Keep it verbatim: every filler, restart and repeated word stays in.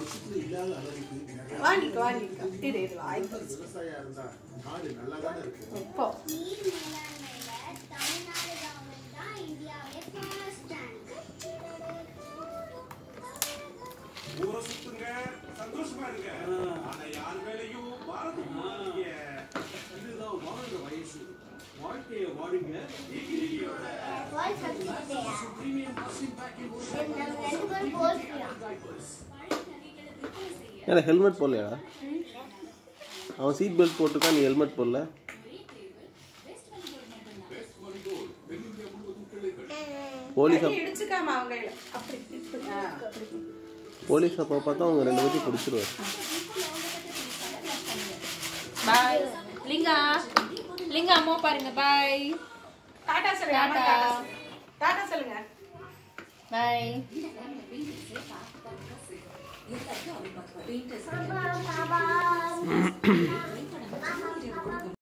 வாங்கிக்க வாங்கிக்க இரு இரு வாங்கிக்க விவசாயியா இருந்தா நாடு நல்லா தானே இருக்கு. இப்போ நீர் மேலாண்மையில தமிழ்நாடு கவர்மெண்ட் தான் இந்தியாவிலே ஃபர்ஸ்ட் ரேங்க். ஊரை சுத்துங்க, சந்தோஷமா இருங்க. ஆனா யார் மேலயும் பாரதம் போடாதீங்க. இதுதான் வாழ்ற வயசு. வாழ்க்கைய வாடுங்க. வாய்ஸ் வச்சிட்டேயா? நம்ம ரெண்டு பேரும் போஸ்ட்லாம். ஏன்னா ஹெல்மெட் போடலையா? அவன் சீட் பெல்ட் போட்டுருக்கான், நீ ஹெல்மெட் போடல. போலீஸ் இடிச்சுக்காம அவங்க அப்படி போலீஸ் அப்போ பார்த்தா அவங்க ரெண்டு பேரும் பிடிச்சிருவாரு. பாய் லிங்கா லிங்கா அம்மா பாருங்க. பாய் டாடா சொல்லுங்க. டாடா டாடா சொல்லுங்க. பாய். பாபா பாபா